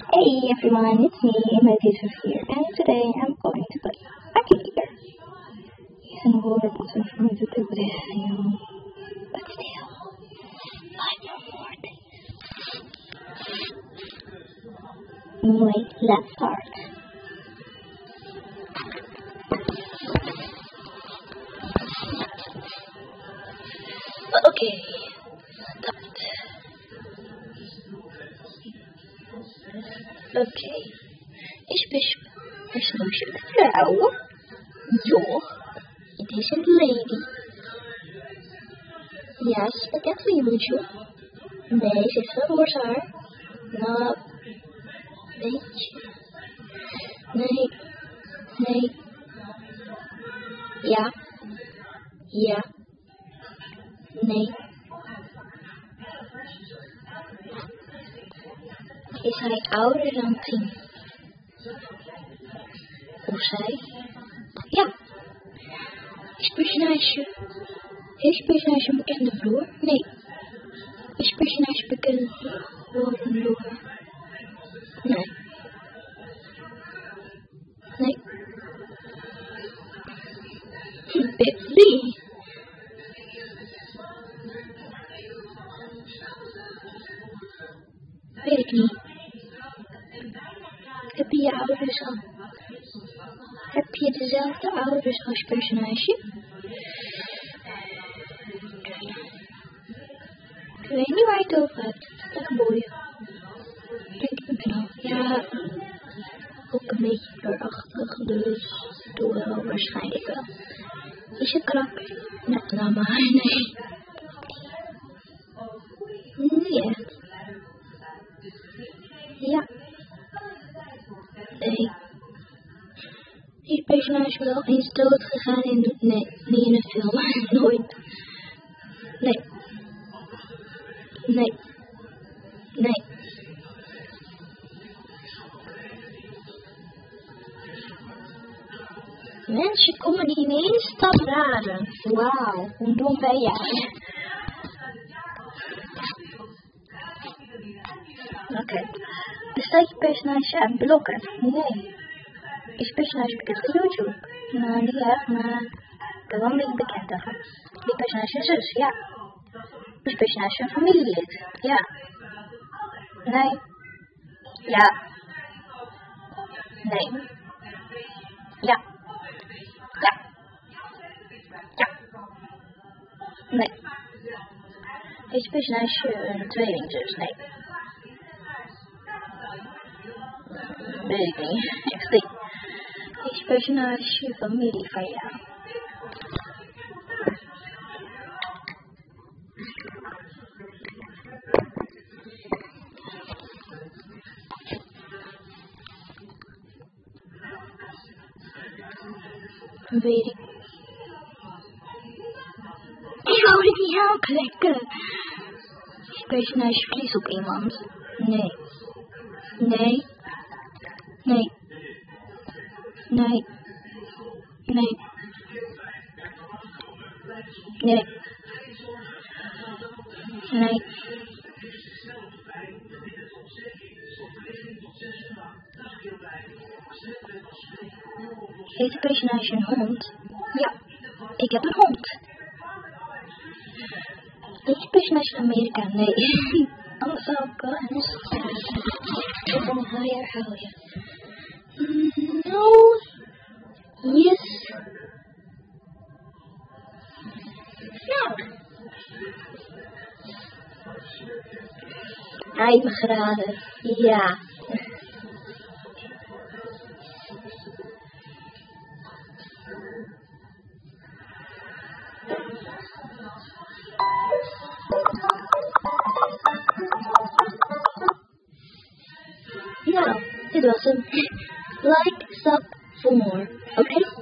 Hey everyone, it's me, Meditative here, and today I'm going to play Hockey League. It's an horrible thing for me to do this, but still, 5 more days. Anyway, let's start. Okay, start. Okay, ich bespreche Frau. Ja, it is a lady. Ja, ze is bekend voor YouTube. Nee, ze heeft veel roze haar. Nou, beetje. Nee. Ja. Nee. Is hij ouder dan 10? Of zij? Ja. Is personage een bekende broer? Nee. Is personage bekend door een broer? Nee. Baby. Weet ik niet. Heb je ouders al? Heb je dezelfde ouders als personage? Ik weet niet waar je het over hebt. Lekker boeien. Denk ik wel. Ja, ook een beetje doorachtig, dus doe wel waarschijnlijk wel. Is je krak? Nou maar, nee. Niet echt. Ja. Nee. Die personage wel eens dood gegaan in... Nee, niet in een film. Nooit. Nee. Mensen komen niet in één stap raden. Wauw, hoe dom ben jij? Oké. Bestaat je personage uit blokken? Nee. Is personage bekend op YouTube? Nou, niet echt, maar ik ben wel een beetje bekend daarvan. Die personage een zus, ja. Is personage een familielid? Ja. Nee. Ja. Nee. Ja. Nee. Is personage een tweelingzus? Nee. Weet ik niet. Echt niet. Is personage familie van jou? Weet ik. Zou ik niet aanklikken? Is personage verlies op iemand? Nee. Heeft de personage een hond? Ja, ik heb een hond. Is personage van Amerika? Nee. Anders zou ik wel eens van herhalen. No. Yes. Ja. Hij heeft me geraden. Ja. Nou, dit was hem. Like, sub for more, okay?